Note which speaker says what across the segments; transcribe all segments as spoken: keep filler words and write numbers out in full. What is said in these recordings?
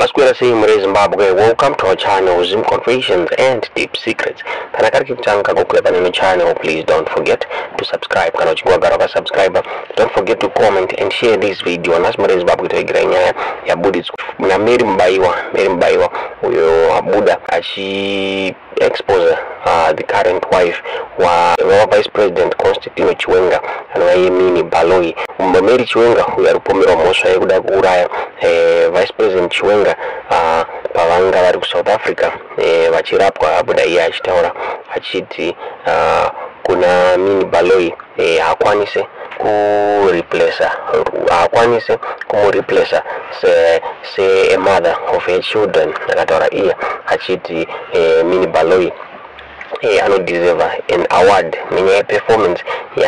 Speaker 1: Masquera saying Mure Zimbabwe, welcome to our channel, Zoom Confessions and Deep Secrets. Kanakari Changa Gokleba channel, please don't forget to subscribe. Kanachigwa subscriber. Don't forget to comment and share this video. Nas Mure Zimbabwe to Igranya, ya Buddhist. Na Mary Mubaiwa, Mary Mubaiwa, uyo Buddha, achi expose uh, the current wife wa Vice President Constantino Chiwenga and Mini Baloyi. Mary Chiwenga, who are Kumira Mushe, kuda kuraya eh, Vice President Chiwenga uh, pavanga vari ku South Africa eh, vachirapwa abuda iye achitaura achiti uh, kuna Mini Baloyi eh, hakwanise ku replace hakwanise kumu replace se se a mother of her children akataura iye achiti eh, Mini Baloyi eh, ano deserve an award nenye performance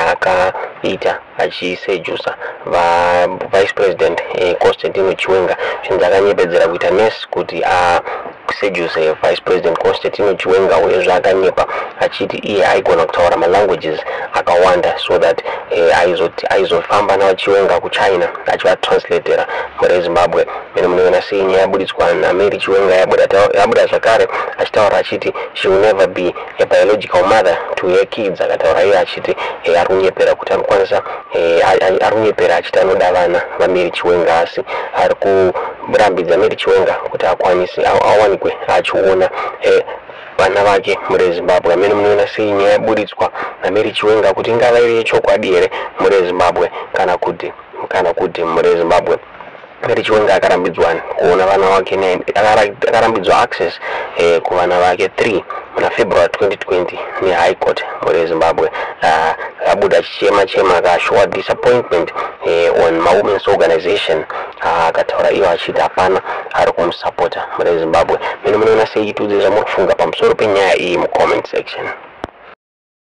Speaker 1: yakaita achisejusa va Vice President eh, Constantino Chiwenga chinzakanyepedzera kuita nesi kuti a kusejuse Vice President Constantino Chiwenga uyezve akanyepa achiti iye aigona kutaura malanguages akawanda so that eh, aizofamba nawo Chiwenga kuChina achivatranslatora muri Zimbabwe. Mene munoona sei nyaya yaburitswa naMary Chiwenga yabuda zvakare achitaura achiti she will never be a biological mother to her kids. Akataura iye achiti eh, ari kunyepera kuti anokwanisa eh, ari kunyepera achiti anoda vana vaMary Chiwenga asi ari kurambidza Mary Chiwenga kuti akwanise awanikwe achiona eh, vana vake muri Zimbabwe. Amene munoona sei nyaya yaburitswa naMary Chiwenga kuti ingava iri yechokwadi here muri Zimbabwe kana kuti kana kuti muri Zimbabwe. Mary Chiwenga akarambidzwa kuona vana vake akarambidzwa access eh, kuvana vake three muna February twenty twenty ni High Court muri Zimbabwe. Uh, abuda chichema chema akashowa disappointment eh, on ma women's organization akataura uh, iyo achiti hapana ari kumusapota muri Zimbabwe. Mene munoona sei itudzira muri kufunga pamusoro penyaya iyi mu comment section.